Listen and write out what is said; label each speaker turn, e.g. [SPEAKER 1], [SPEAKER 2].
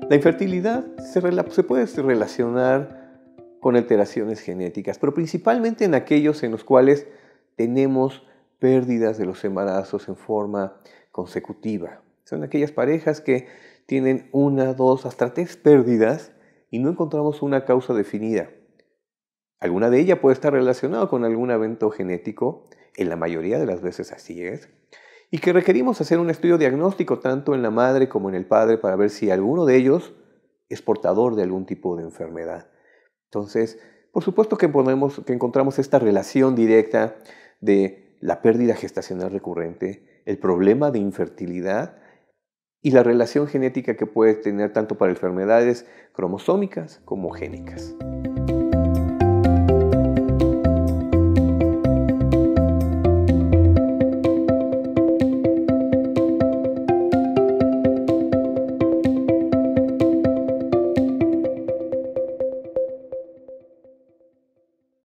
[SPEAKER 1] La infertilidad se puede relacionar con alteraciones genéticas, pero principalmente en aquellos en los cuales tenemos pérdidas de los embarazos en forma consecutiva. Son aquellas parejas que tienen una, dos, hasta tres pérdidas y no encontramos una causa definida. Alguna de ellas puede estar relacionada con algún evento genético, en la mayoría de las veces así es, y que requerimos hacer un estudio diagnóstico tanto en la madre como en el padre para ver si alguno de ellos es portador de algún tipo de enfermedad. Entonces, por supuesto que encontramos esta relación directa de la pérdida gestacional recurrente, el problema de infertilidad y la relación genética que puede tener tanto para enfermedades cromosómicas como génicas.